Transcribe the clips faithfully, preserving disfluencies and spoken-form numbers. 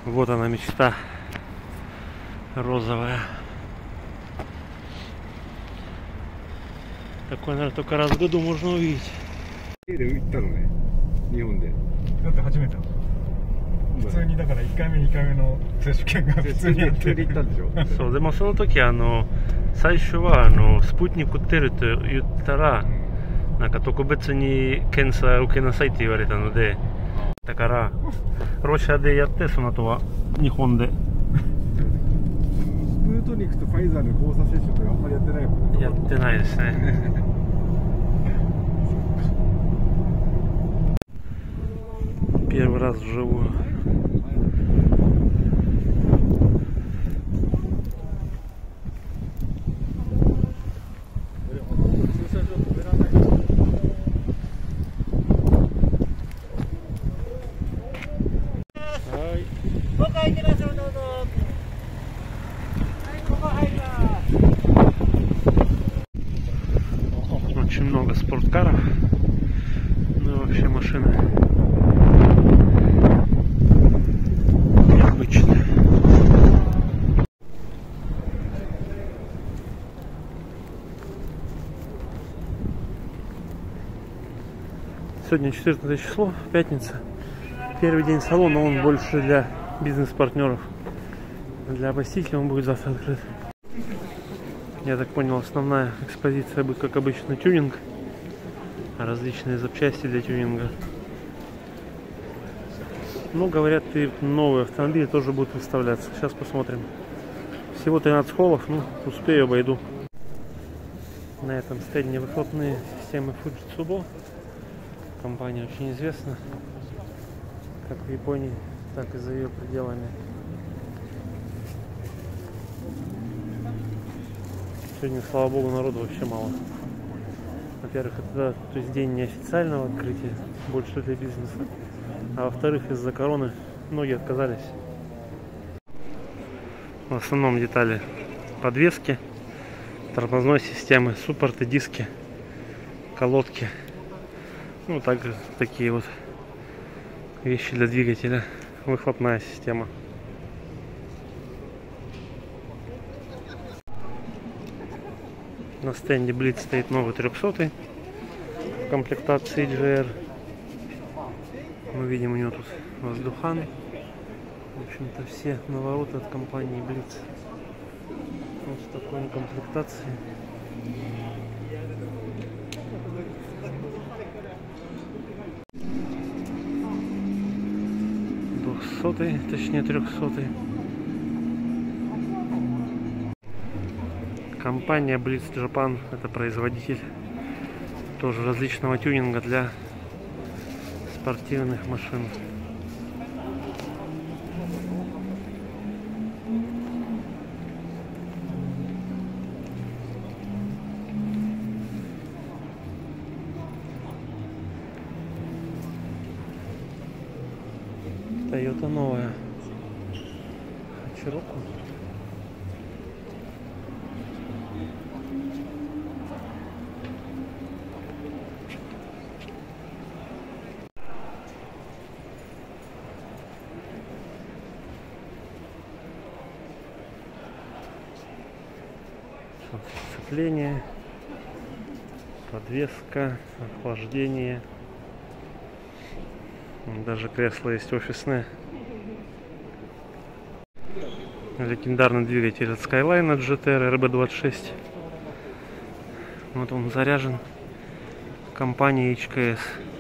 Вот она, мечта розовая. Такой, наверное, только раз в году можно увидеть. そうでもその時あの最初はあのスプートニク打ってると言ったらなんか特別に検査受けなさいって言われたので、だからロシアでやってその後は日本で。 スプートニクとファイザーの交差接種とかあんまりやってないもんね。 やってないですね。Первый раз вживую. Очень много спорткаров, ну и вообще машины необычные. Сегодня четырнадцатое число, пятница. Первый день салона, он больше для бизнес-партнеров. Для посетителей он будет завтра открыт. Я так понял, основная экспозиция будет, как обычно, тюнинг. Различные запчасти для тюнинга. Ну, говорят, и новые автомобили тоже будут выставляться. Сейчас посмотрим. Всего тринадцать холлов, ну, успею, обойду. На этом стенде выхлопные системы Fujitsu. Компания очень известна, как в Японии, так и за ее пределами. Сегодня, слава богу, народу вообще мало. Во-первых, это то есть день неофициального открытия, больше для бизнеса. А во-вторых, из-за короны многие отказались. В основном детали подвески, тормозной системы, суппорты, диски, колодки. Ну, также такие вот вещи для двигателя, выхлопная система. На стенде Blitz стоит новый трехсотый в комплектации джи ар. Мы видим у него тут воздухан. В общем-то, все навороты от компании Blitz. Вот в такой комплектации. Двухсотый, точнее трехсотый. Компания Blitz Japan — это производитель тоже различного тюнинга для спортивных машин. Toyota новая. Cherokee. Сцепление, подвеска, охлаждение. Даже кресло есть офисное. Легендарный двигатель от Skyline джи ти ар эр би двадцать шесть. Вот он заряжен компанией эйч кей эс.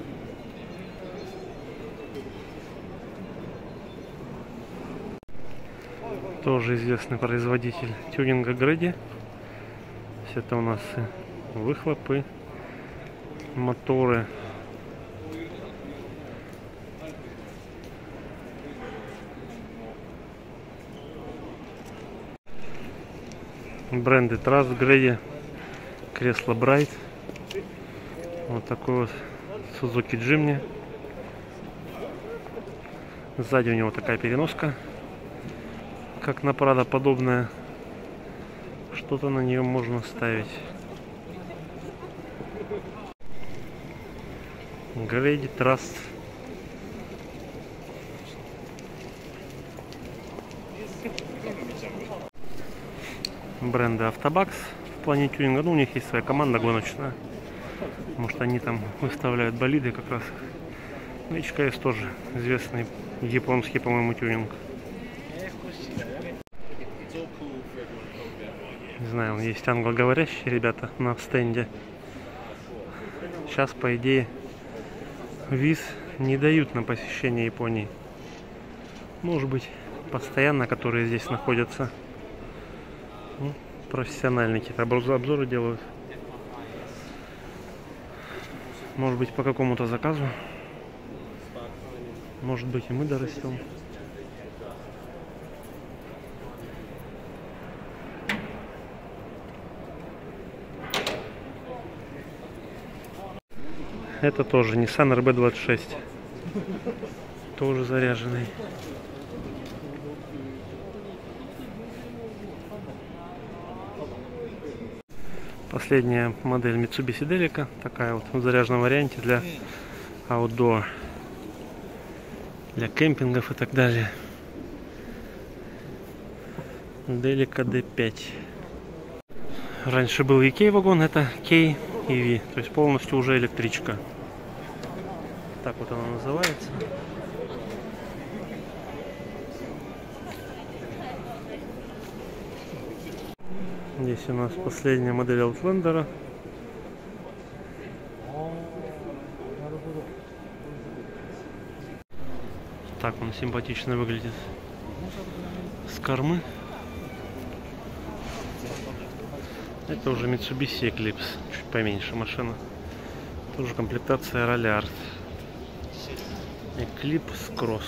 Тоже известный производитель тюнинга Grady. Это у нас выхлопы, моторы. Бренды Trust, Grady, кресло Bright. Вот такой вот Suzuki Jimny. Сзади у него такая переноска, как на Prado подобная. Что-то на нее можно ставить. Grady Trust. Бренды Автобакс в плане тюнинга. Ну, у них есть своя команда гоночная. Может, они там выставляют болиды как раз. Ну, эйч кей эс тоже известный японский, по-моему, тюнинг. Не знаю, есть англоговорящие ребята на стенде. Сейчас, по идее, виз не дают на посещение Японии. Может быть, постоянно, которые здесь находятся. Ну, профессиональные какие-то обзоры делают. Может быть, по какому-то заказу. Может быть, и мы дорастем. Это тоже Nissan эр бэ двадцать шесть. Тоже заряженный. Последняя модель Mitsubishi Delica. Такая вот в заряженном варианте для outdoor. Для кемпингов и так далее. Delica ди пять. Раньше был и кей вагон, это кей и ви. То есть полностью уже электричка. Так вот она называется. Здесь у нас последняя модель Outlander. Так он симпатично выглядит с кормы. Это уже Mitsubishi Eclipse, чуть поменьше машина. Тоже комплектация Rally Art. Eclipse Cross.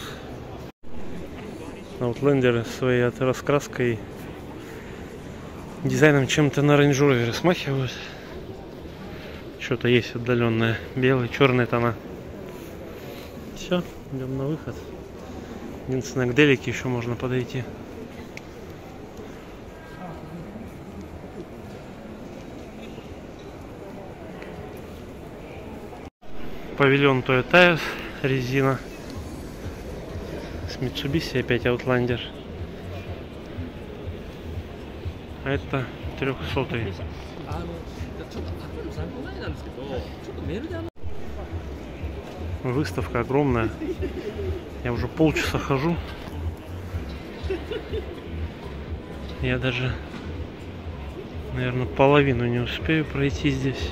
Outlander своей раскраской, дизайном чем-то на Range Rover смахивают. Что-то есть отдаленное. Белый, черный тона. Все, идем на выход. Единственное, к Делике еще можно подойти. Павильон Toyo Tires, резина. С Mitsubishi опять Outlander. А это трехсотый. Выставка огромная. Я уже полчаса хожу. Я даже, наверное, половину не успею пройти здесь.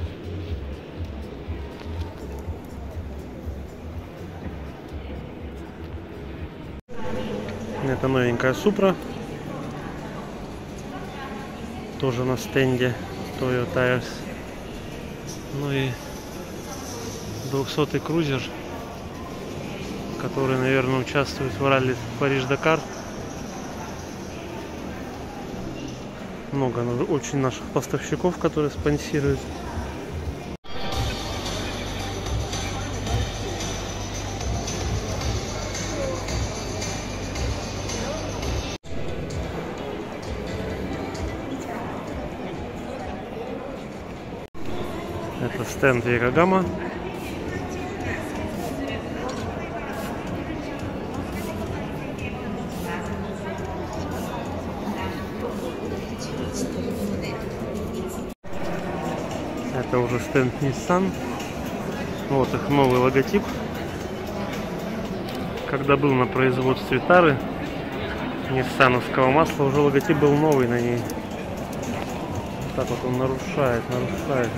Это новенькая Supra. Тоже на стенде Toyo Tires. Ну и двухсотый крузер, который, наверное, участвует в ралли Париж-Дакар. Много очень наших поставщиков, которые спонсируют. Это стенд Якогама. Это уже стенд Nissan. Вот их новый логотип. Когда был на производстве тары ниссановского масла, уже логотип был новый на ней. Так вот он нарушает, нарушает.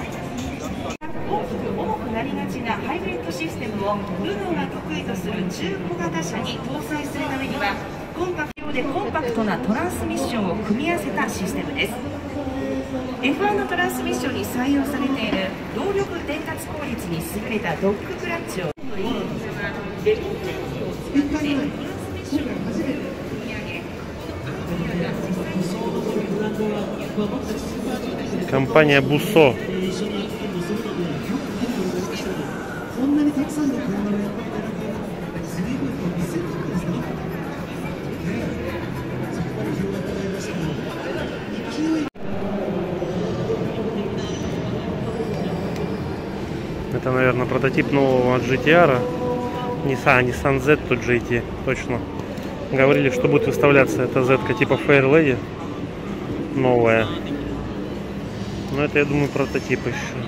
なりがちなハイブリッドシステムをルノーが得意とする中小型車に搭載するためにはコンパクトでコンパクトなトランスミッションを組み合わせたシステムです。 エフワン のトランスミッションに採用されている動力伝達効率に優れたドッグクラッチをкомпания Busso. Это, наверное, прототип нового джи ти ар. Nissan, Nissan Z, тут джи ти, точно. Говорили, что будет выставляться эта зетка типа Fairlady. Новая. Но это, я думаю, прототип еще.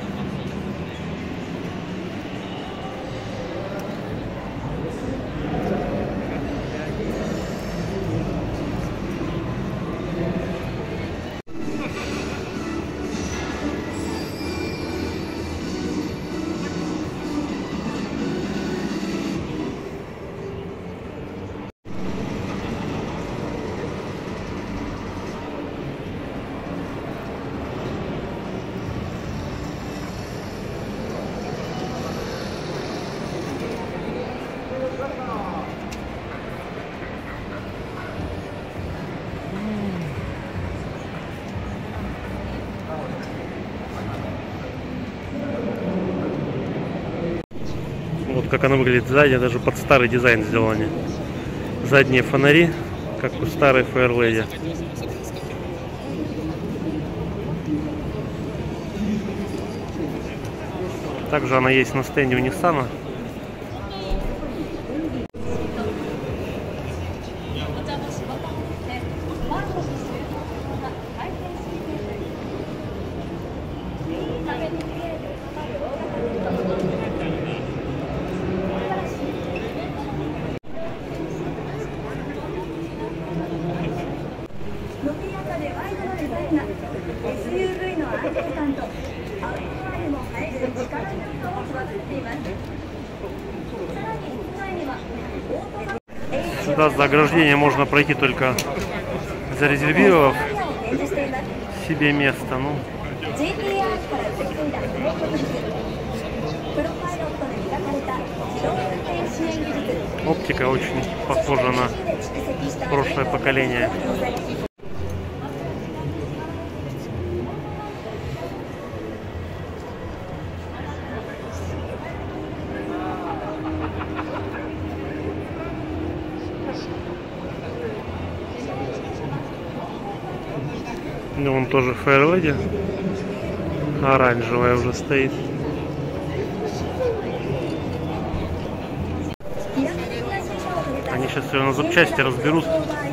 Вот как она выглядит сзади, даже под старый дизайн сделаны. Задние фонари, как у старой Fairlady. Также она есть на стенде у Nissan. Сюда за ограждение можно пройти только зарезервировав себе место. Ну, оптика очень похожа на прошлое поколение. Ну, он тоже Fairlady, оранжевая уже стоит. Они сейчас ее на запчасти разберут.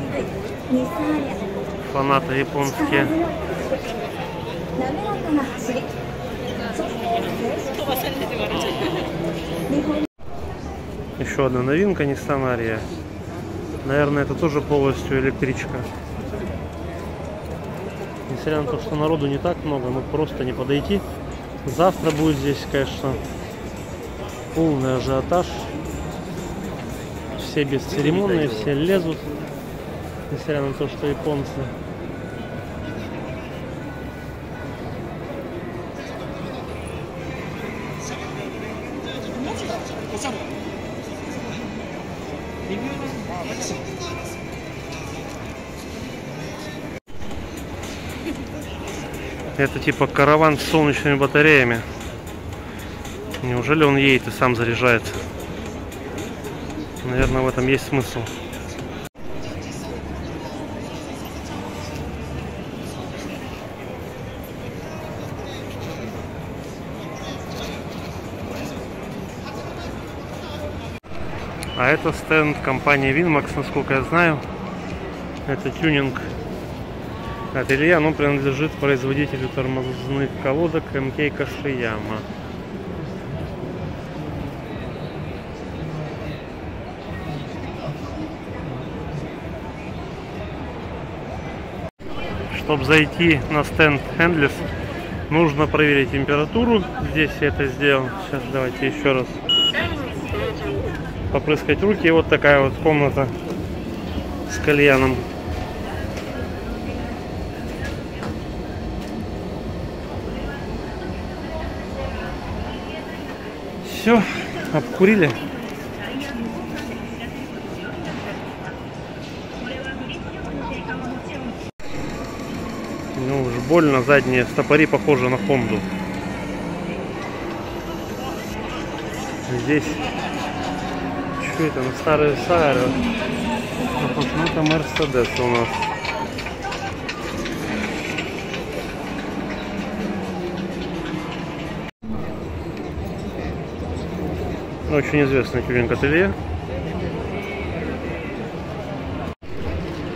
Фанаты японские. Еще одна новинка Nissan Ariya. Наверное, это тоже полностью электричка. Несмотря на то, что народу не так много, но просто не подойти. Завтра будет здесь, конечно, полный ажиотаж. Все бесцеремонные, все лезут. Несмотря на то, что японцы. Это типа караван с солнечными батареями. Неужели он едет и сам заряжается? Наверное, в этом есть смысл. А это стенд компании Winmax, насколько я знаю. Это тюнинг ателье, оно принадлежит производителю тормозных колодок эм кей Kashiyama. Чтобы зайти на стенд Endless, нужно проверить температуру. Здесь я это сделал. Сейчас давайте еще раз попрыскать руки. И вот такая вот комната с кальяном. Все, обкурили. Ну, уж больно, задние стопори похожи на Хонду. Здесь, что это, на старые Саары. Ну, это Мерседес у нас. Очень известный тюнинг ателье.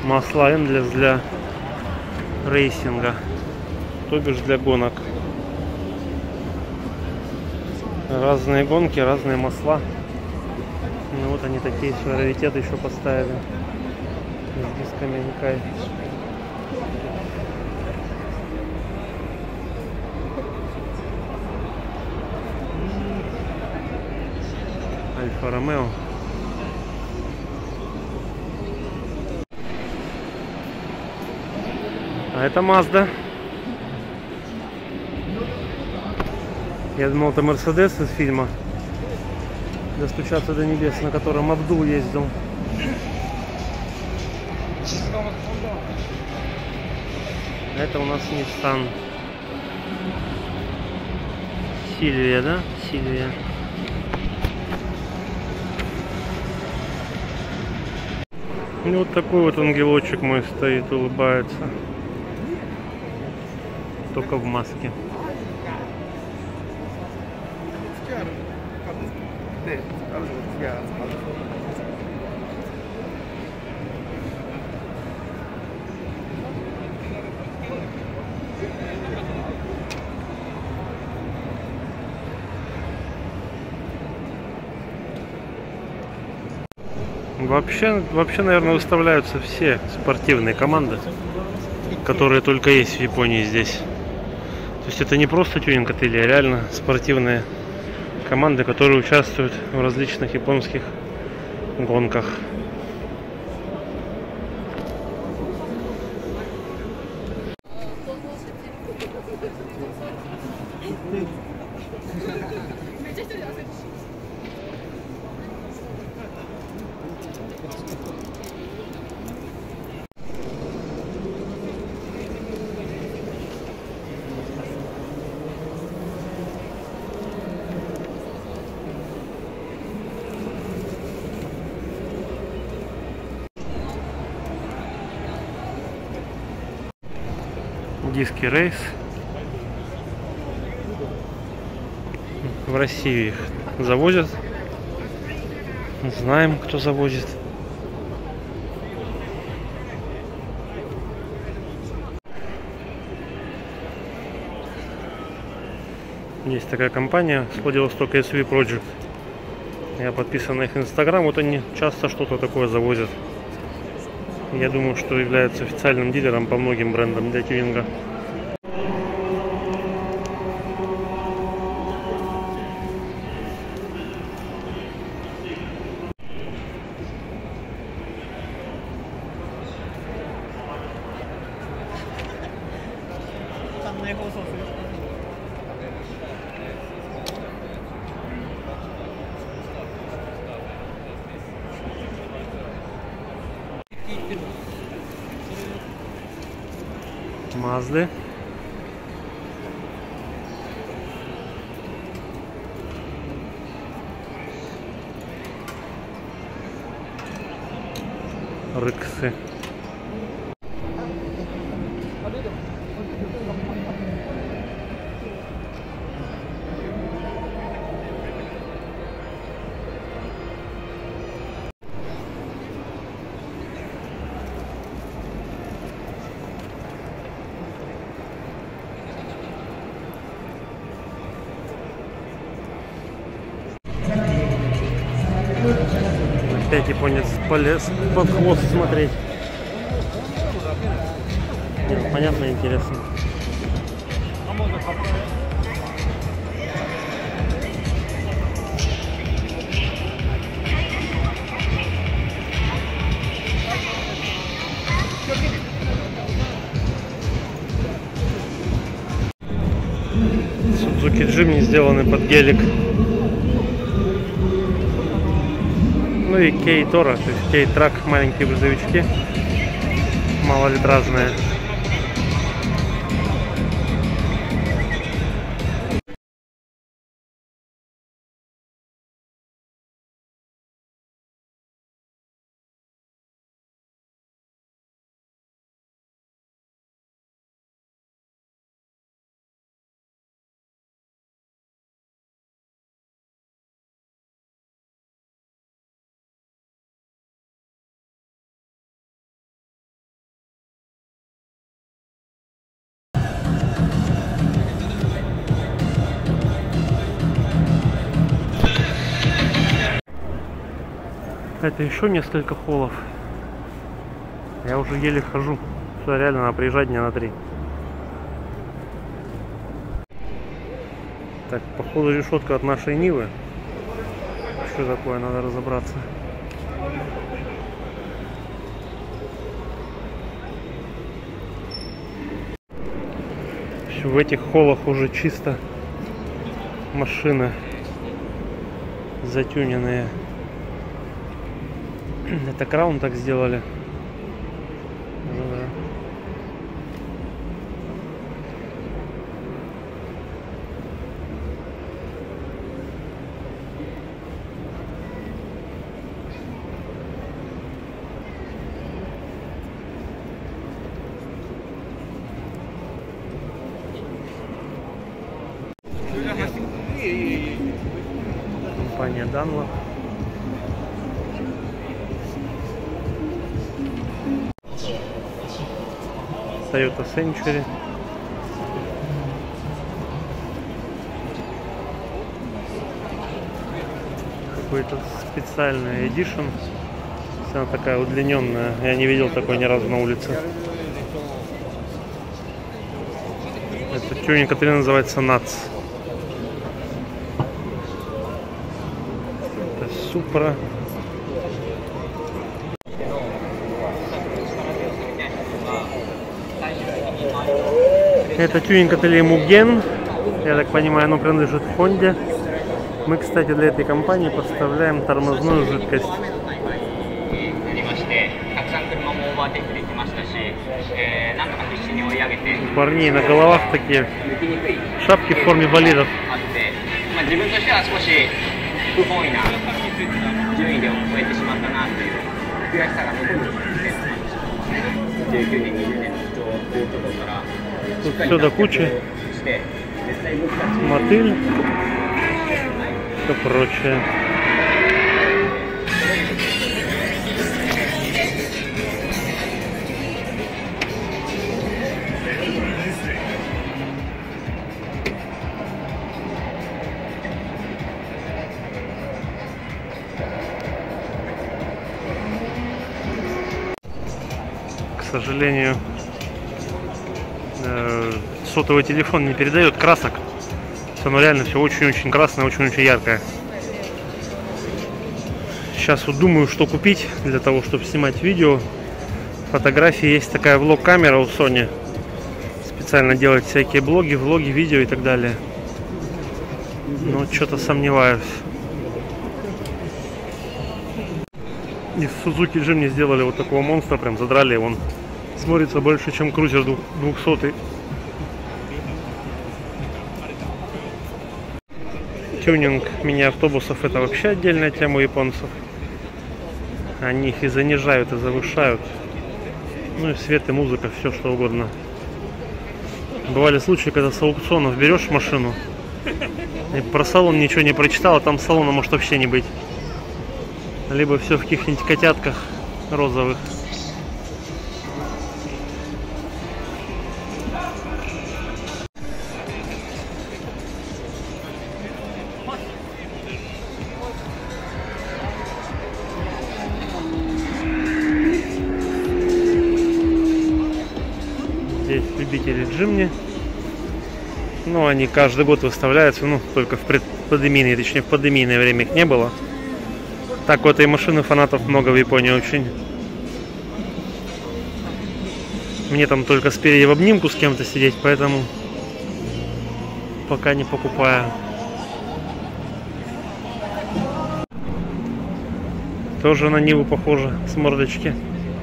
Масла Endless для рейсинга, то бишь для гонок. Разные гонки, разные масла. Ну вот они такие раритеты еще поставили с дисками Никай. Альфа Ромео. А это Мазда. Я думал, это Мерседес из фильма «Достучаться до небес», на котором Абдул ездил. Это у нас Nissan Сильвия, да? Сильвия. И вот такой вот ангелочек мой стоит, улыбается. Только в маске. Вообще, вообще, наверное, выставляются все спортивные команды, которые только есть в Японии здесь. То есть это не просто тюнинг ателье, а реально спортивные команды, которые участвуют в различных японских гонках. Диски Рейс. В Россию их завозят. Знаем, кто завозит. Есть такая компания с Владивостока эс ви Project. Я подписан на их инстаграм. Вот они часто что-то такое завозят. Я думаю, что является официальным дилером по многим брендам для тюнинга. Мазды. Рыксы. Опять японец полез под хвост смотреть. Нет, понятно, интересно. Suzuki Jimny сделаны под гелик. Ну и Kei Toro, то есть Kei Truck, маленькие грузовички, малолитражные. Это еще несколько холлов. Я уже еле хожу. Сюда реально надо приезжать дня на три. Так, походу решетка от нашей Нивы. Что такое, надо разобраться. В этих холлах уже чисто машины затюненные. Это Краун так сделали. Компания Dunlop. Toyota Century. Какой-то специальный эдишн. Она такая удлиненная. Я не видел такой ни разу на улице. Это тюнинг, который называется натс. Это Supra. Это тюнинг ателье Mugen. Я так понимаю, оно принадлежит Honda. Мы, кстати, для этой компании поставляем тормозную жидкость. У парней на головах такие шапки в форме болидов. Тут все до кучи. Мотыль. Все прочее. К сожалению, сотовый телефон не передает красок. Оно реально все очень-очень красное, очень-очень яркое. Сейчас вот думаю, что купить для того, чтобы снимать видео. Фотографии. Есть такая влог-камера у Sony. Специально делать всякие блоги, влоги, видео и так далее. Но что-то сомневаюсь. Из Suzuki Jimny сделали вот такого монстра, прям задрали. Он смотрится больше, чем крузер двухсотый. Тюнинг мини-автобусов — это вообще отдельная тема у японцев. Они их и занижают, и завышают. Ну и свет, и музыка, все что угодно. Бывали случаи, когда с аукционов берешь машину, и про салон ничего не прочитал, а там салона может вообще не быть. Либо все в каких-нибудь котятках розовых. Здесь любители Jimny. Ну, они каждый год выставляются, ну, только в предпандемийное, точнее, в пандемийное время их не было. Так вот, и машины фанатов много в Японии очень. Мне там только спереди в обнимку с кем-то сидеть, поэтому пока не покупаю. Тоже на Ниву похоже, с мордочки.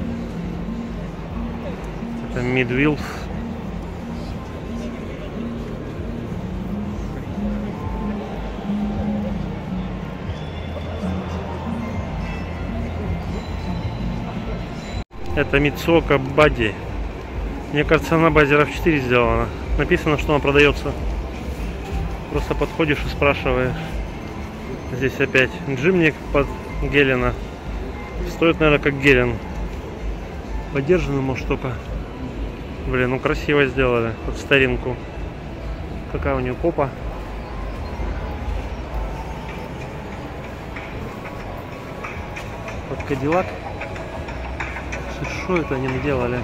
Это Midwheels. Это Mitsuoka Body. Мне кажется, она базе эр эф четыре сделана. Написано, что она продается. Просто подходишь и спрашиваешь. Здесь опять Jimny под Гелена. Стоит, наверное, как Гелен. Подержанный, может, только. Блин, ну красиво сделали. Под старинку. Какая у нее попа. Под Кадиллак. Что это они наделали?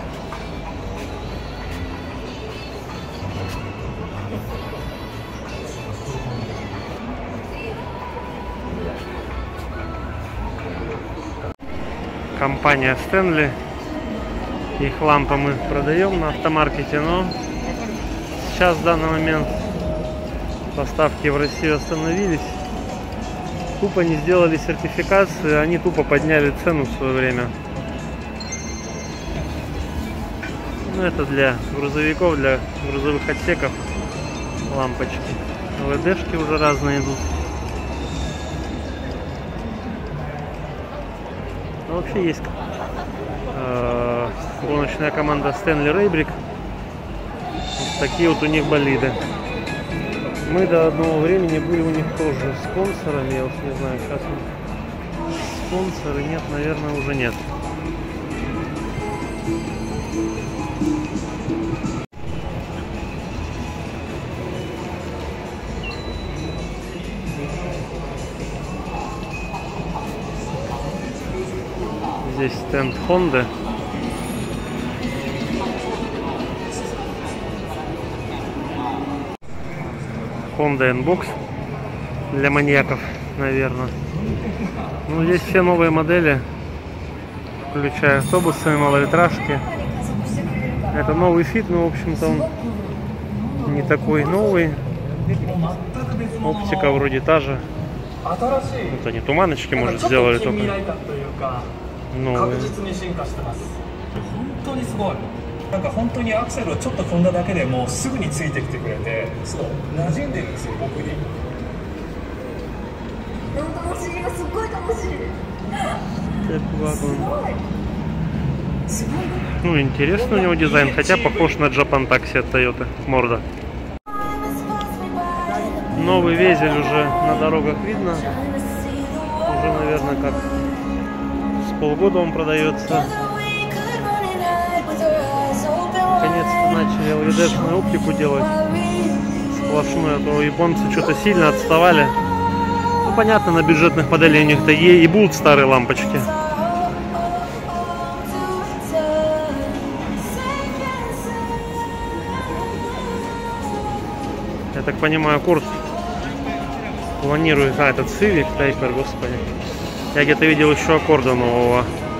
Компания Стэнли. Их лампы мы продаем на автомаркете, но сейчас в данный момент поставки в Россию остановились. Тупо не сделали сертификацию, они тупо подняли цену в свое время. Ну, это для грузовиков, для грузовых отсеков лампочки. эл и дэ-шки уже разные идут. Но вообще есть э, гоночная команда Stanley Raybrick. Вот такие вот у них болиды. Мы до одного времени были у них тоже спонсорами. Я уж не знаю, сейчас спонсоры нет, наверное, уже нет. Здесь стенд Honda. Honda N-Box для маньяков, наверное. Ну, здесь все новые модели, включая автобусы, малолитражки. Это новый фит, но, в общем-то, он не такой новый. Оптика вроде та же. Вот они туманочки, может, сделали только новые. なんか本当にアクセルをちょっと踏んだだけでもうすぐについてきてくれて、そう馴染んでるんですよ僕に。楽しいよ、すっごい楽しい。 Ну, интересный у него дизайн, хотя похож на Japan Taxi от Toyota, морда. Новый везель уже на дорогах видно. Уже, наверное, как с полгода он продается. Наконец-то начали эл и дэ-шную оптику делать сплошную, а то японцы что-то сильно отставали. Ну, понятно, на бюджетных моделях у них-то и будут старые лампочки. Я так понимаю, курс планирует... А, этот Civic Typer, господи. Я где-то видел еще Аккорда нового.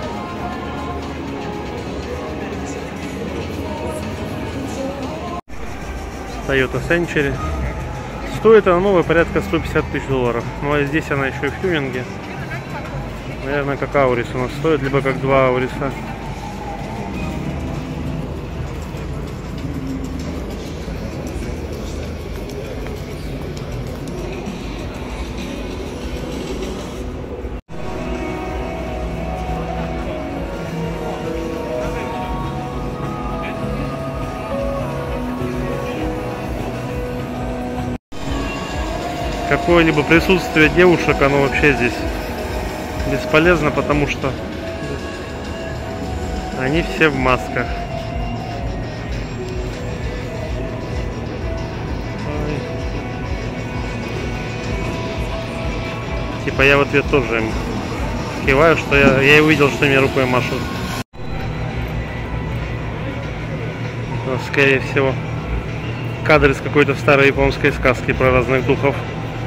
Toyota Century. Стоит она новая порядка сто пятьдесят тысяч долларов. Ну а здесь она еще и в тюнинге. Наверное, как Аурис у нас стоит, либо как два Ауриса. Какое-либо присутствие девушек, оно вообще здесь бесполезно, потому что они все в масках. Ой. Типа я в ответ тоже им киваю, что я, я увидел, что мне рукой машут. Но, скорее всего, кадр из какой-то старой японской сказки про разных духов.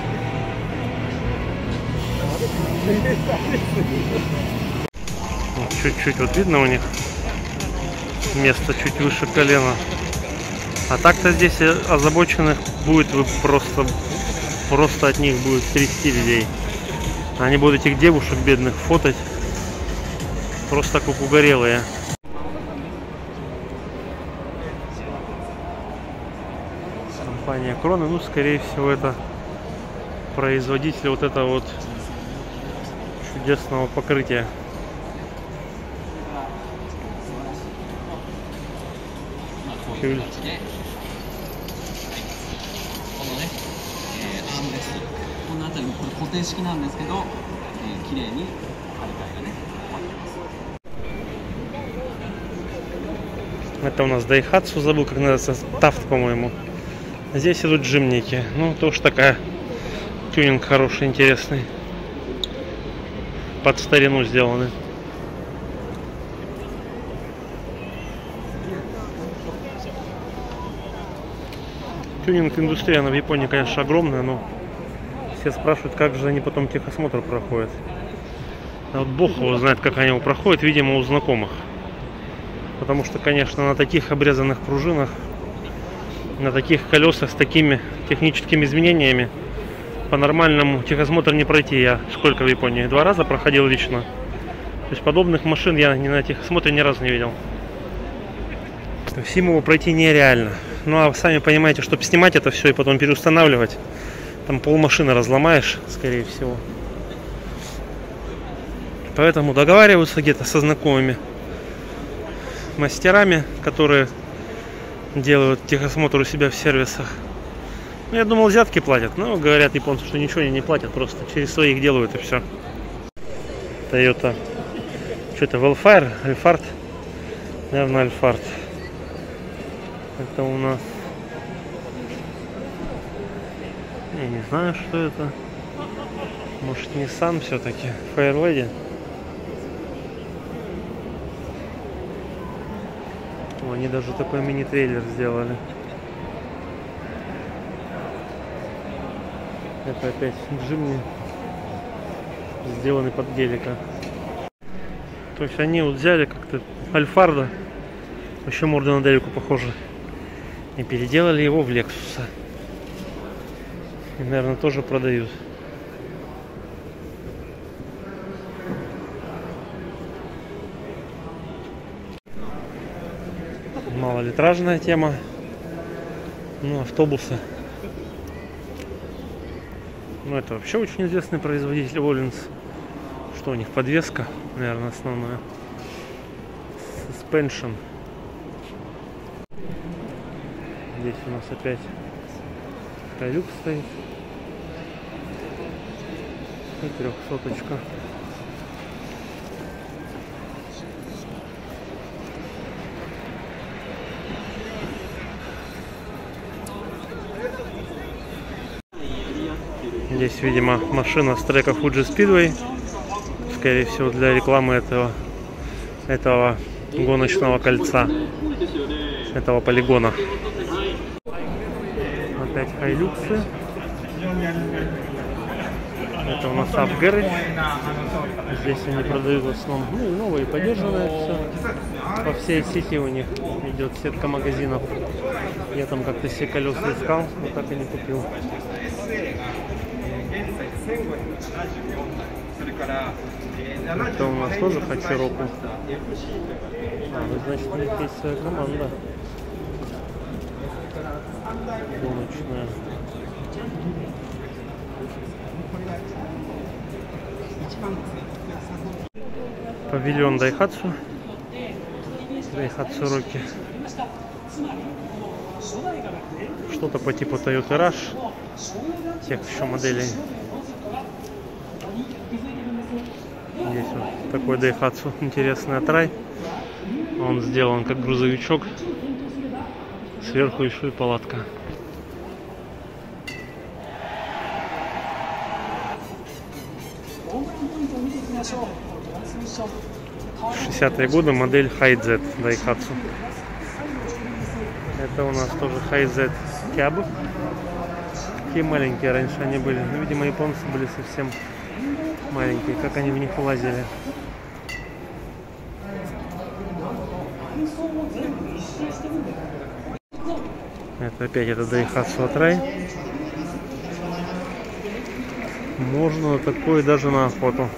Чуть-чуть вот видно у них место чуть выше колена. А так-то здесь озабоченных будет, вы просто просто от них будет трясти людей. Они будут этих девушек бедных фотать просто как угорелые. Компания Крона, ну скорее всего это производитель вот этого вот чудесного покрытия. Тюль. Это у нас Daihatsu, забыл как называется, Taft, по-моему. Здесь идут джимники. Ну, тоже такая тюнинг хороший, интересный. под старину сделаны. Тюнинг-индустрия, она в Японии, конечно, огромная, но все спрашивают, как же они потом техосмотр проходят. А вот бог его знает, как они его проходят, видимо, у знакомых. Потому что, конечно, на таких обрезанных пружинах, на таких колесах с такими техническими изменениями по-нормальному техосмотр не пройти. Я сколько в Японии? Два раза проходил лично. То есть подобных машин я ни на техосмотре ни разу не видел. Всем его пройти нереально. Ну а вы сами понимаете, чтобы снимать это все и потом переустанавливать, там полмашины разломаешь, скорее всего. Поэтому договариваются где-то со знакомыми мастерами, которые делают техосмотр у себя в сервисах. Ну, я думал, взятки платят, но говорят японцы, что ничего они не платят, просто через своих делают и все. Toyota. Что-то Velfire, Alphard. Наверное, Alphard. Это у нас... Я не знаю, что это. Может, Nissan все-таки. Fairlady. О, они даже такой мини-трейлер сделали. Это опять Jimny, сделанный под гелика. То есть они вот взяли как-то Альфарда, еще морда на Делику похоже, и переделали его в Лексуса. И, наверное, тоже продают. Малолитражная тема. Ну, автобусы. Ну, это вообще очень известный производитель Олинс. Что у них? Подвеска, наверное, основная. Suspension. Здесь у нас опять Hilux стоит. И трехсоточка. Здесь, видимо, машина с трека Fuji Speedway. Скорее всего, для рекламы этого, этого гоночного кольца, этого полигона. Опять Хайлюксы. Это у нас Up Garage. Здесь они продают в основном, ну, и новые, подержанные все. По всей сети у них идет сетка магазинов. Я там как-то все колеса искал, но так и не купил. Это у нас тоже Хачироку. А, ну, значит, у них есть своя команда гоночная. Павильон Дайхатсу. Дайхатсу Роки. Что-то по типу Toyota Rush. Тех еще моделей. Здесь вот такой Daihatsu, интересный отрай. Он сделан как грузовичок. Сверху еще и палатка. шестидесятые годы, модель Hi-Z Daihatsu. Это у нас тоже Hi-Z Cab. Такие маленькие раньше они были. Ну, видимо, японцы были совсем маленькие. Как они в них лазили. Это опять это Daihatsu отрай. Можно такое даже на охоту.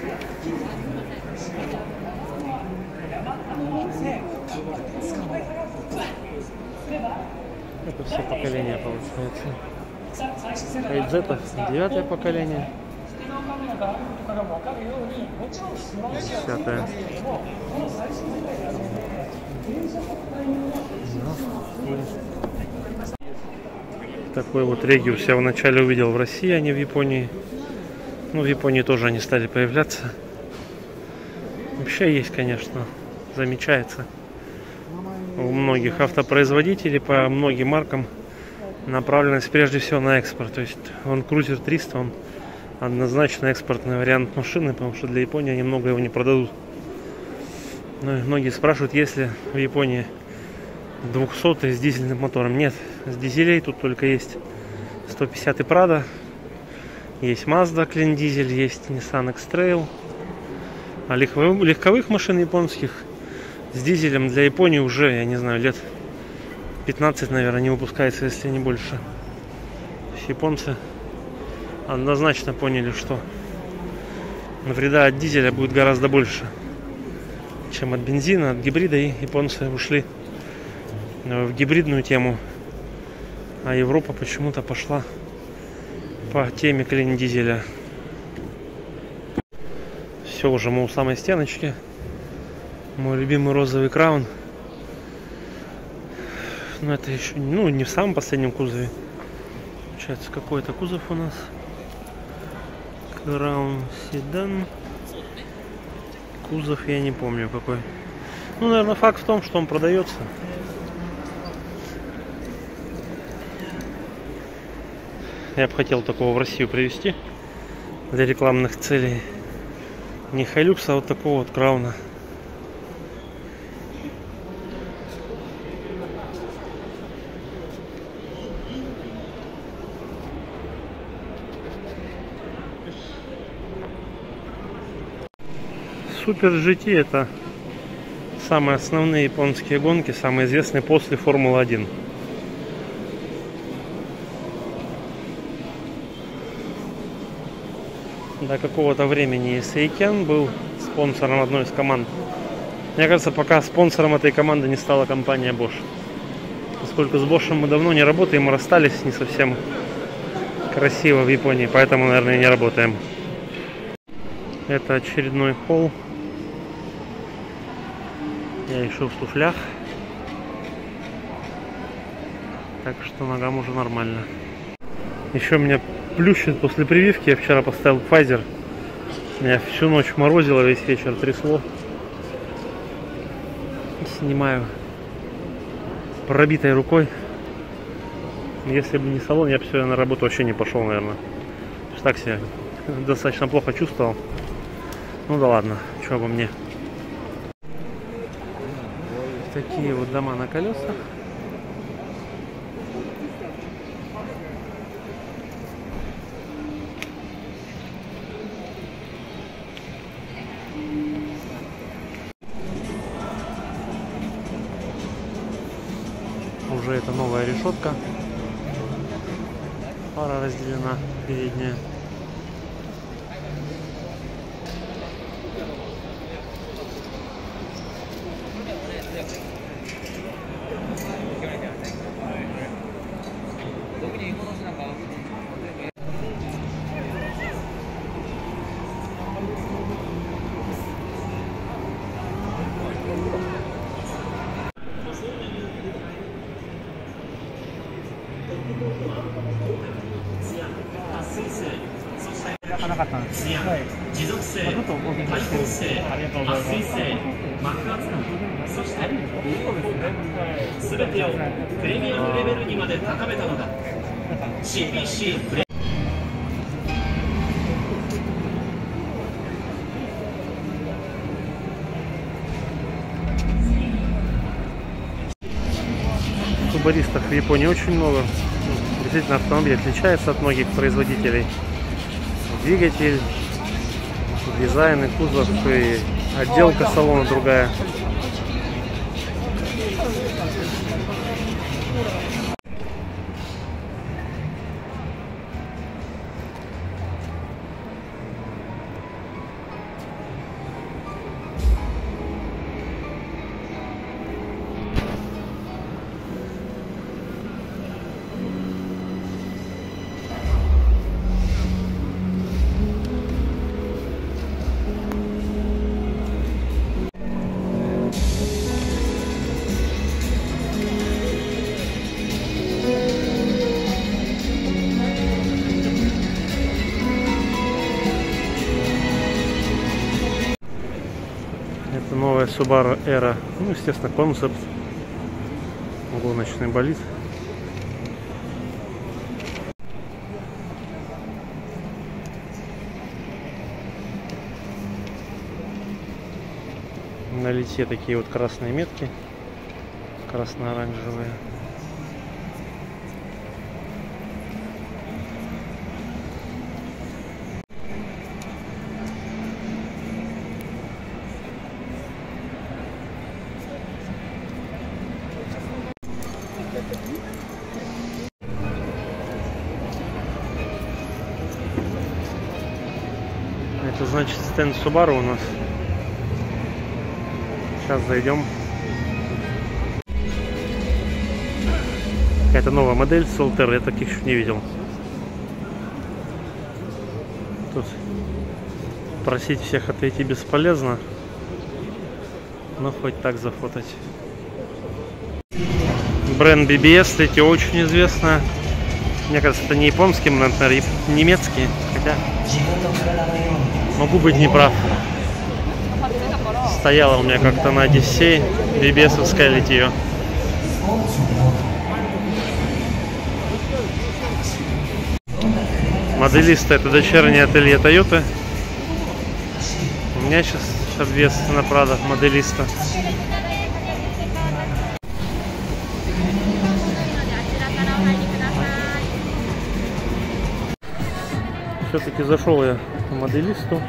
Это все поколения получается. Hi-Z девятое поколение. Десятое. Такой вот Региус я вначале увидел в России, а не в Японии. Ну, в Японии тоже они стали появляться. Вообще есть, конечно, замечается. У многих автопроизводителей по многим маркам направленность прежде всего на экспорт. То есть он Cruiser триста, он однозначно экспортный вариант машины, потому что для Японии они много его не продадут. Но многие спрашивают, есть ли в Японии двухсотый с дизельным мотором. Нет, с дизелей тут только есть сто пятьдесят и Prado, есть Mazda Clean Diesel, есть Nissan X-Trail. А легковых, легковых машин японских с дизелем для Японии уже, я не знаю, лет пятнадцать, наверное, не выпускается, если не больше. То есть японцы однозначно поняли, что вреда от дизеля будет гораздо больше, чем от бензина, от гибрида, и японцы ушли в гибридную тему, а Европа почему-то пошла по теме клин дизеля. Все, уже мы у самой стеночки. Мой любимый розовый краун. Но это еще, ну, не в самом последнем кузове. Получается, какой-то кузов у нас. Краун седан. Кузов я не помню какой. Ну, наверное, факт в том, что он продается. Я бы хотел такого в Россию привезти для рекламных целей. Не Hilux, а вот такого вот крауна. Супер джи ти — это самые основные японские гонки, самые известные после Формулы один. До какого-то времени Сейкен был спонсором одной из команд. Мне кажется, пока спонсором этой команды не стала компания Bosch. Поскольку с Bosch мы давно не работаем, мы расстались не совсем красиво в Японии, поэтому, наверное, не работаем. Это очередной холл. Я еще в туфлях, так что ногам уже нормально. Еще меня плющит после прививки. Я вчера поставил Pfizer. Меня всю ночь морозило, весь вечер трясло. Снимаю пробитой рукой. Если бы не салон, я бы сегодня на работу вообще не пошел, наверное. Так себя достаточно плохо чувствовал. Ну да ладно, что обо мне. Такие вот дома на колесах. Уже это новая решетка. Фара разделена, передняя. Субаристов в Японии очень много. Действительно, автомобиль отличается от многих производителей. Двигатель, дизайн и кузов, и отделка салона другая. Это новая Subaru Era. Ну, естественно, концепт. Гоночный болид. На лите такие вот красные метки, красно-оранжевые. Это значит стенд Subaru у нас. Сейчас зайдем. Какая-то новая модель Solterra, я таких еще не видел. Тут просить всех отойти бесполезно, но хоть так зафотать. Бренд би би эс, кстати, очень известная. Мне кажется, это не японский бренд, наверное, немецкий. Хотя могу быть неправ. Стояла у меня как-то на Одиссее, би би эс-овская литье. Моделиста — это дочернее ателье Toyota. У меня сейчас обвес на Prado моделиста. Все-таки зашел я к моделисту.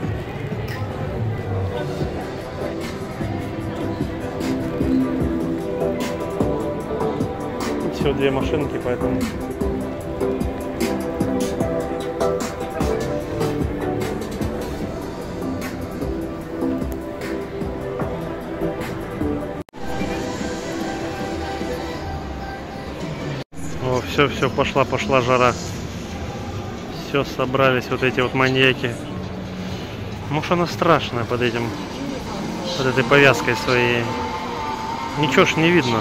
Всего две машинки, поэтому о, все, все, пошла, пошла жара. Все, собрались вот эти вот маньяки. Может, она страшная под этим, под этой повязкой своей. Ничего ж не видно.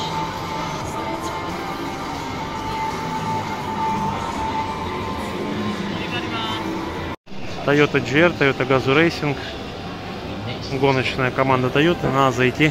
Toyota джи ар, Toyota Gazoo Racing, гоночная команда Toyota, надо зайти.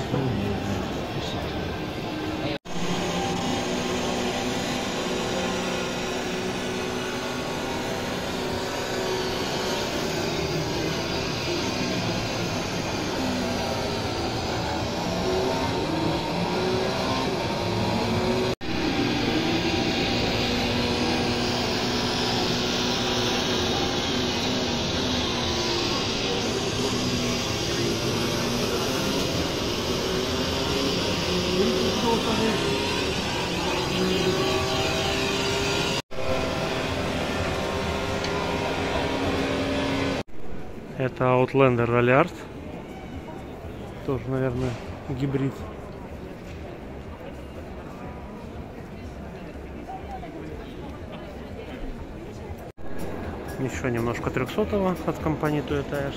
Это Outlander Rally Art. Тоже, наверное, гибрид. Еще немножко трехсотого от компании Toyota.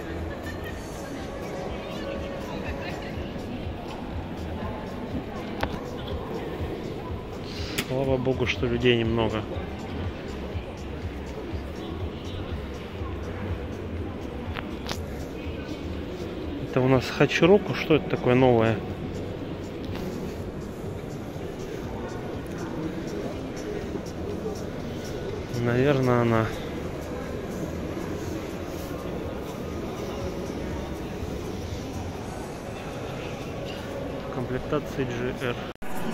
Слава богу, что людей немного. Это у нас Хачироку. Что это такое новое? Наверное, она. В комплектации джи ар.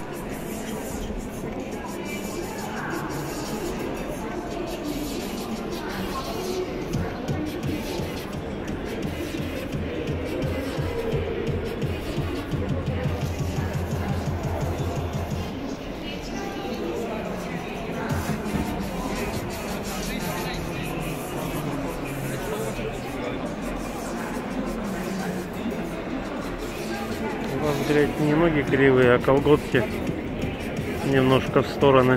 У вас, блядь, не ноги кривые, а колготки немножко в стороны.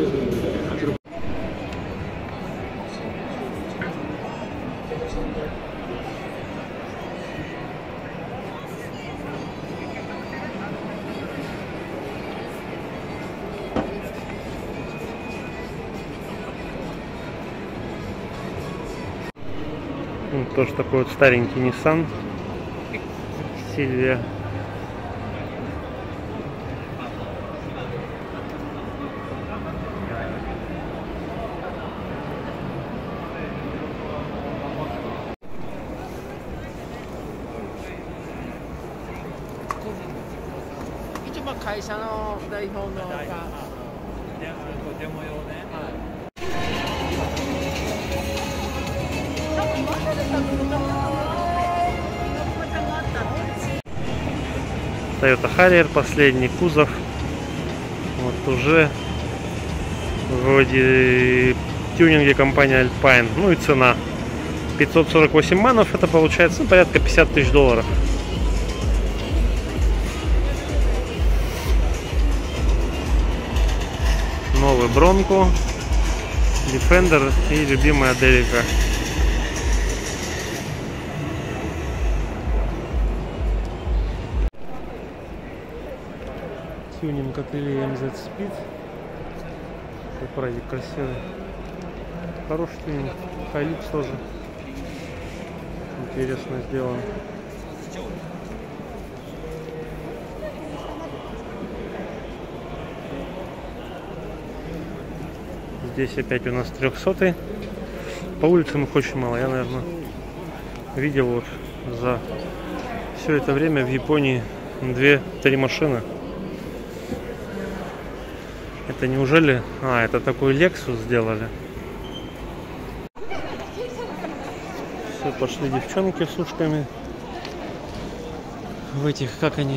Тоже такой вот старенький Nissan Silvia. Toyota Harrier, последний кузов. Вот уже вроде тюнинге компания Alpine. Ну и цена пятьсот сорок восемь манов, это получается ну, порядка пятьдесят тысяч долларов. Новый Bronco, Defender и любимая Delica. Тюнинг ателье эм зет Speed. Прадик красивый. Хороший тюнинг. Hilux тоже. Интересно сделан. Здесь опять у нас трехсотый. По улицам их очень мало. Я, наверное, видел вот за все это время в Японии две-три машины. Это неужели... А, это такой Lexus сделали. Все, пошли девчонки с ушками. В этих, как они...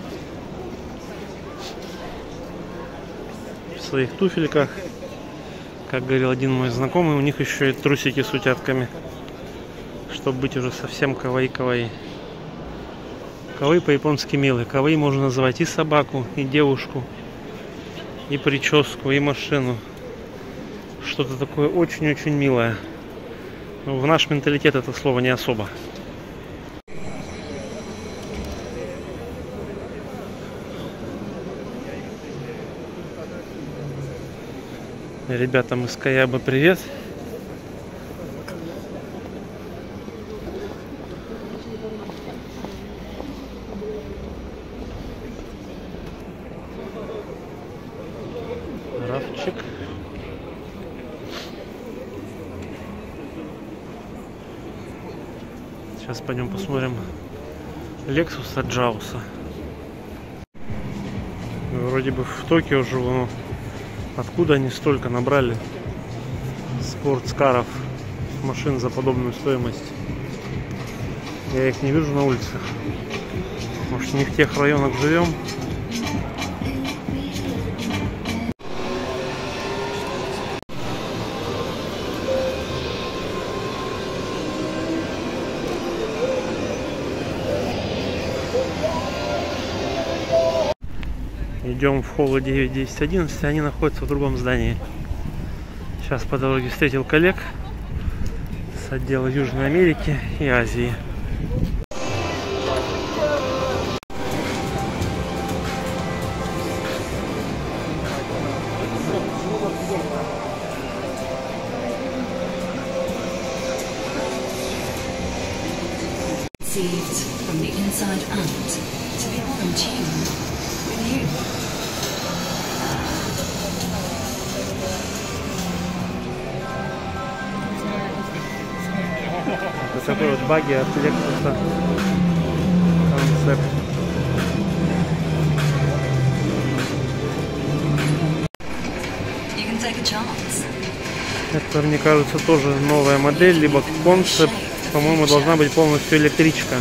В своих туфельках. Как говорил один мой знакомый, у них еще и трусики с утятками. Чтобы быть уже совсем кавай-кавай. Кавай по-японски милый. Кавай можно называть и собаку, и девушку. И прическу, и машину. Что-то такое очень-очень милое. Но в наш менталитет это слово не особо. Ребятам из Каябы привет. Рафчик. Сейчас пойдем посмотрим Lexus от Джауса. Вроде бы в Токио живу, но откуда они столько набрали спортскаров, машин за подобную стоимость? Я их не вижу на улицах. Может, не в тех районах живем? Идем в холлы девять, десять, одиннадцать, они находятся в другом здании. Сейчас по дороге встретил коллег с отдела Южной Америки и Азии. From the inside out to be more in tune with you. Вот такой вот баги от Lexus концепт. You can take a chance. Это, мне кажется, тоже новая модель, либо концепт. По-моему, должна быть полностью электричка.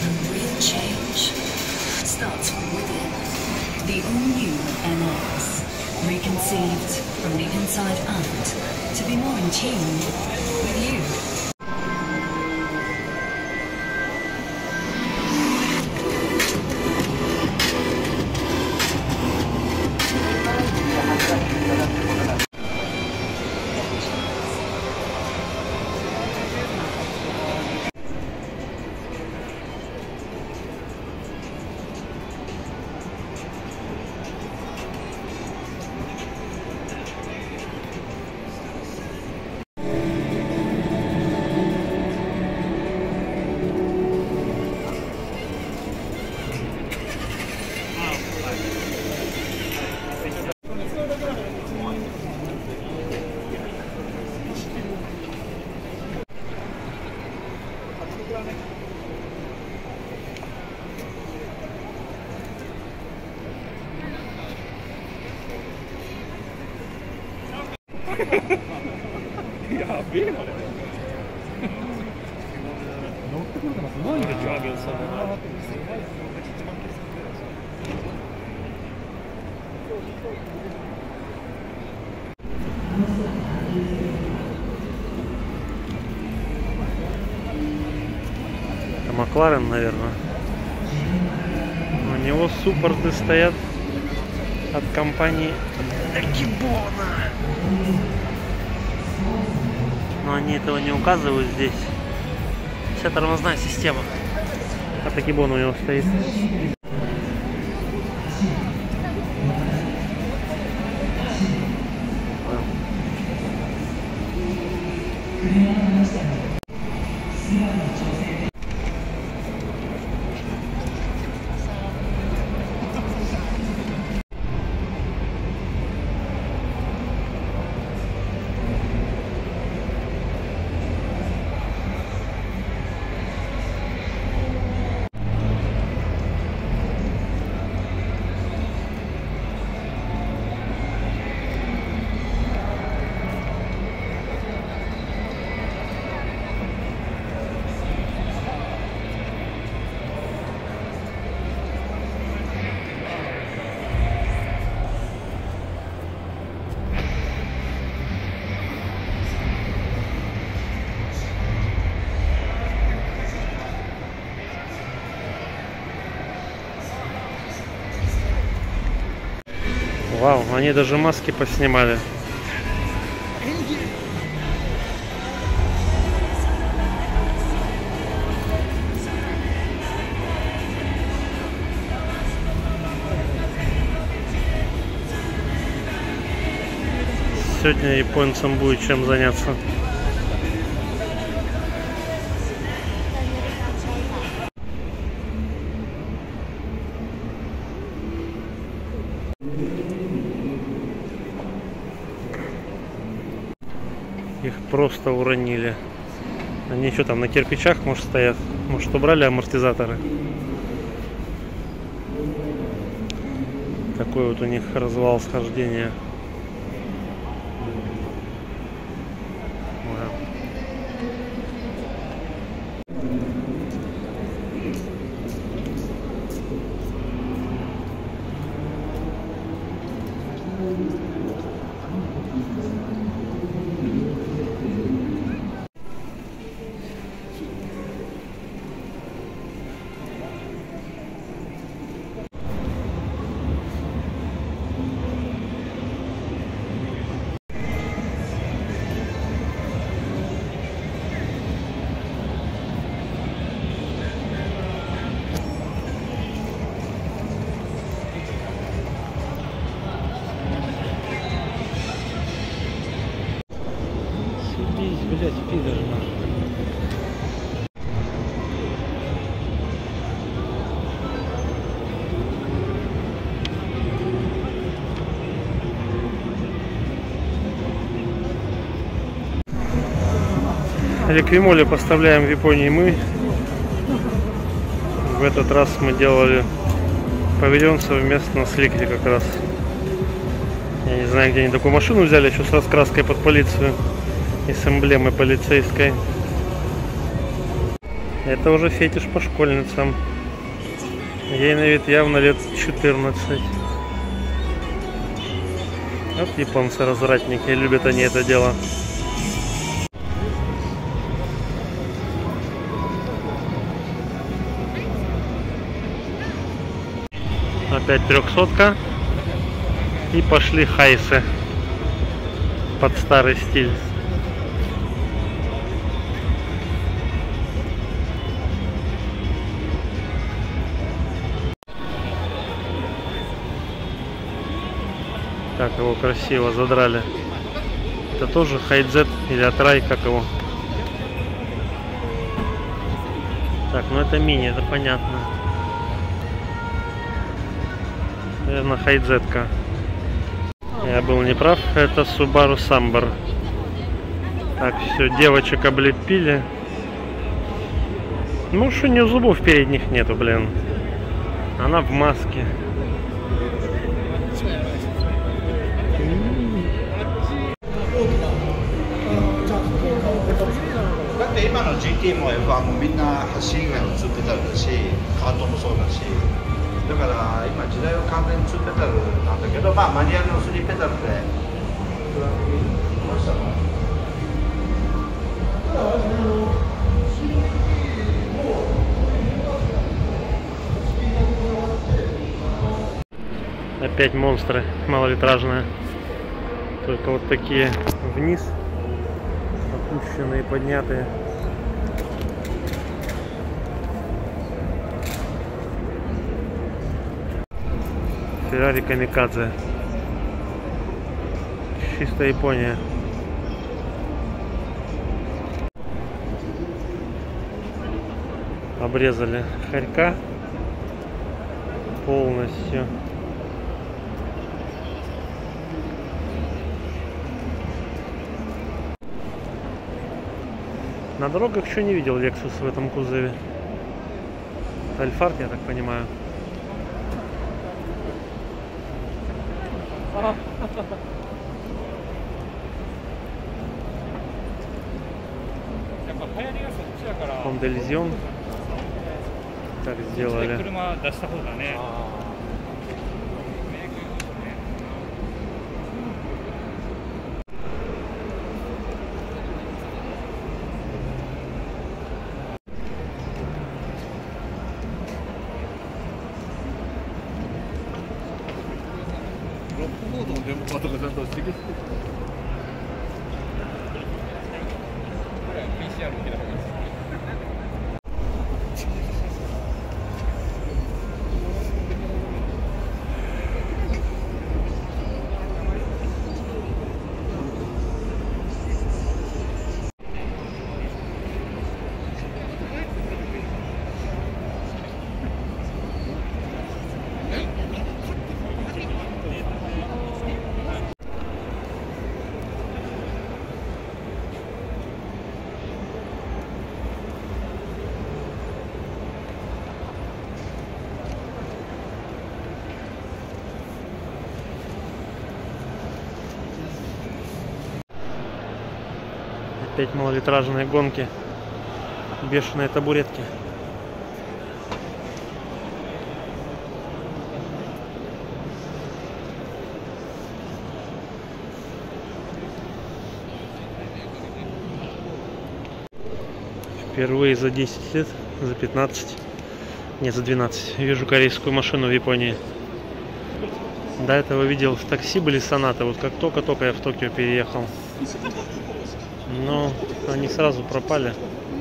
Это Макларен, наверное. У него суппорты стоят от компании Экибона. Но они этого не указывают здесь. Вся тормозная система от Экибона у него стоит. Вау, они даже маски поснимали. Сегодня японцам будет чем заняться. Их просто уронили. Они что там, на кирпичах, может, стоят? Может, убрали амортизаторы? Такой вот у них развал схождения. Блять, пидор, нахуй. Реквимоли поставляем в Японии мы. В этот раз мы делали павильон совместно с Ликти как раз. Я не знаю, где они такую машину взяли, еще с раскраской под полицию и с эмблемой полицейской. Это уже фетиш по школьницам. Ей на вид явно лет четырнадцать. Вот японцы развратники, любят они это дело. Опять трехсотка. И пошли хайсы под старый стиль. Так, его красиво задрали. Это тоже хайдзет или атрай, как его. Так, ну это мини, это понятно. Наверное, хайдзетка. Я был неправ, это Subaru Sambar. Так, все, девочек облепили. Ну, что у нее зубов передних нету, блин. Она в маске. って今の ジーティー も エフワン もみんな走り以外のツーペダルだし、カートもそうだし、だから今時代は完全にツーペダルなんだけど、まあマニュアルのスリーペダルでトラックに来ましたか。 Опять монстры малолитражные. Только вот такие вниз, опущенные, поднятые. Феррари Камикадзе. Чистая Япония. Обрезали хорька полностью. На дорогах еще не видел Lexus в этом кузове. Альфард, я так понимаю. Honda Elysion. Так сделали. Опять малолитражные гонки. Бешеные табуретки. Впервые за десять лет, за пятнадцать, нет, за двенадцать, вижу корейскую машину в Японии. До этого видел в такси были Сонаты, вот как только-только я в Токио переехал. Но они сразу пропали.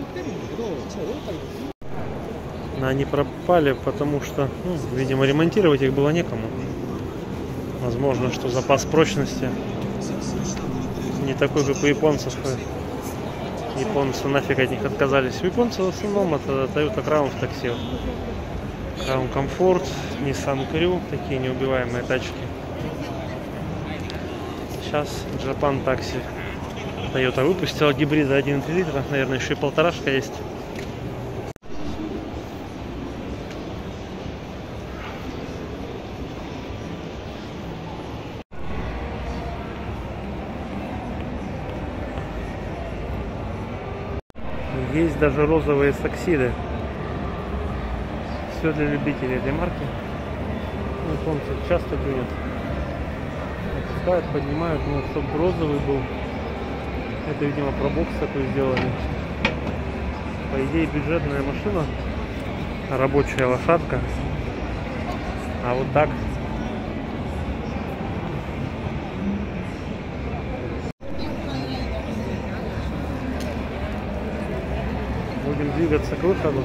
Они пропали, потому что, ну, видимо, ремонтировать их было некому. Возможно, что запас прочности не такой, как у японцев. Японцы нафиг от них отказались. У японцев в основном это Toyota Crown в такси. Crown Comfort, Nissan Crew, такие неубиваемые тачки. Сейчас Japan Taxi. Toyota выпустила гибрида один и три литра, наверное, еще и полторашка есть. Есть даже розовые саксиды. Все для любителей этой марки. Японцы часто тюнят. Опускают, поднимают, но чтобы розовый был. Это, видимо, пробокс такой сделали. По идее, бюджетная машина. Рабочая лошадка. А вот так. Будем двигаться к выходу.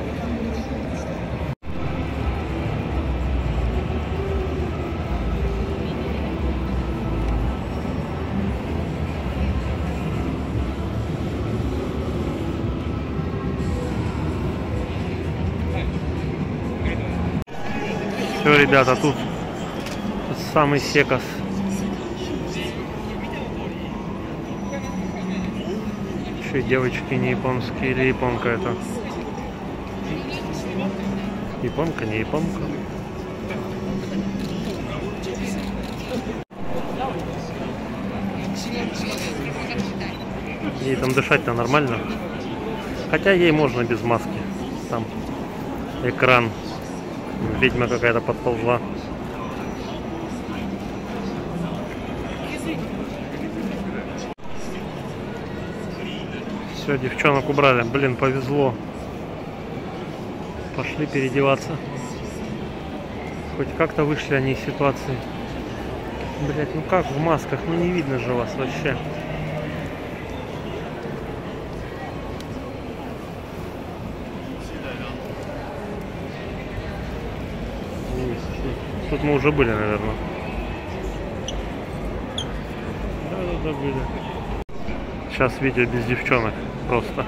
Все, ребята, тут самый секас. Еще и девочки не японские, или японка это? Японка, не японка. Ей там дышать-то нормально. Хотя ей можно без маски. Там экран. Ведьма какая-то подползла. Все, девчонок убрали. Блин, повезло. Пошли переодеваться. Хоть как-то вышли они из ситуации. Блять, ну как в масках? Ну не видно же вас вообще. Тут мы уже были, наверное. Да, да, да, были. Сейчас видео без девчонок. Просто.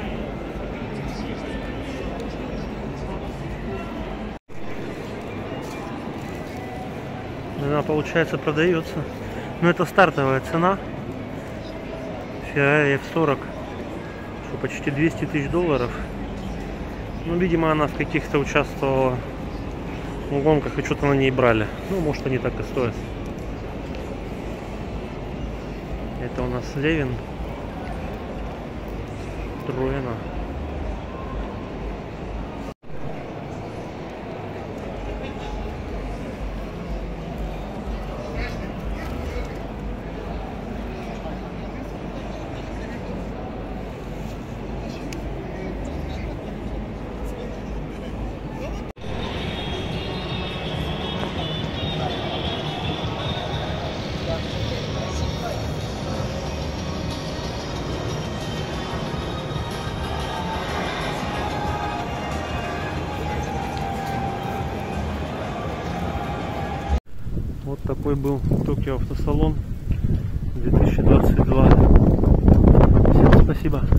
Она, получается, продается. Но это стартовая цена. Ferrari эф сорок. Что, почти двести тысяч долларов. Ну, видимо, она в каких-то участвовала в гонках и что-то на ней брали. Ну, может, они так и стоят. Это у нас Левин. Троена. Вот такой был Токио автосалон две тысячи двадцать два. Всем спасибо.